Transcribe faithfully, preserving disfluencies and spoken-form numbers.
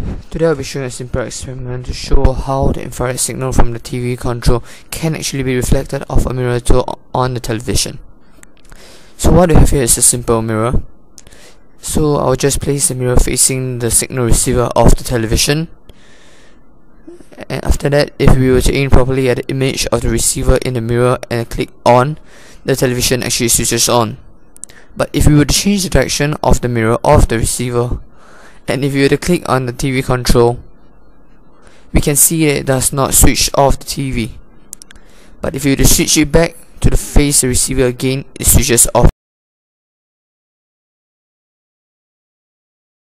Today I'll be showing a simple experiment to show how the infrared signal from the T V control can actually be reflected off a mirror to on the television. So what we have here is a simple mirror. So I'll just place the mirror facing the signal receiver of the television, and after that, if we were to aim properly at the image of the receiver in the mirror and click on, the television actually switches on. But if we were to change the direction of the mirror of the receiver, and if you were to click on the T V control, we can see that it does not switch off the T V. But if you were to switch it back to the face the receiver again, it switches off